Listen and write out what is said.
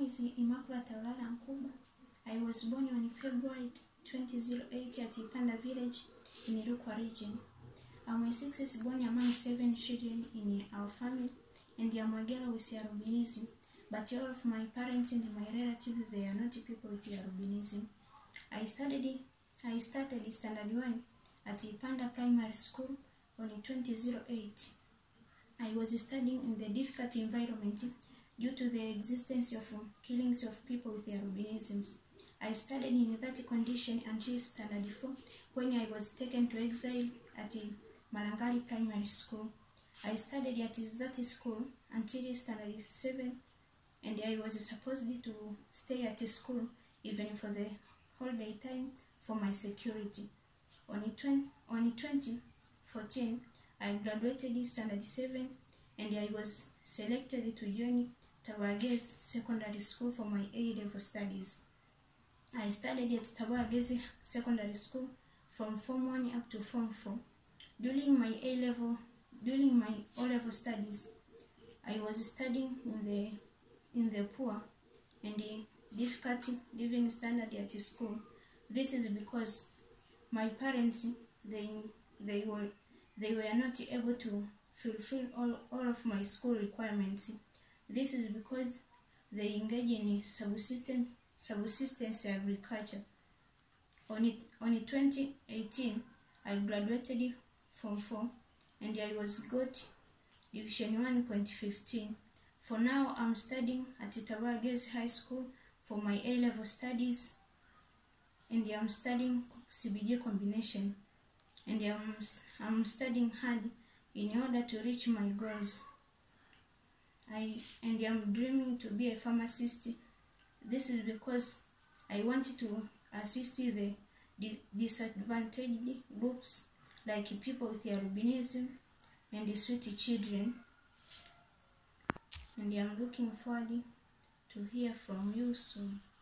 is Immaculate Aulala Nkuba. I was born on February 2008 at Ipanda village in Rukwa region. I'm a sixth born among 7 children in our family, and I am Wagera with albinism. But all of my parents and my relatives, they are not people with albinism. I started standard 1 at Ipanda Primary School on 2008. I was studying in the difficult environment due to the existence of killings of people with albinism. I studied in that condition until standard 4 when I was taken to exile at Malangali Primary School. I studied at that school until standard 7, and I was supposed to stay at school even for the holiday time for my security. On 2014, I graduated standard 7, and I was selected to join Tabagezi Secondary School for my A-level studies. I studied at Tabagezi Secondary School from Form 1 up to Form 4. During my O-level studies, I was studying in the poor and difficult living standard at school. This is because my parents they were not able to fulfill all of my school requirements. This is because they engage in subsistence agriculture. On 2018, I graduated Form 4, and I was got Division 1.15. For now, I'm studying at Tabagezi High School for my A-level studies, and I'm studying CBG combination, and I'm studying hard in order to reach my goals. I'm dreaming to be a pharmacist. This is because I want to assist the disadvantaged groups like people with albinism and the sweet children. And I'm looking forward to hear from you soon.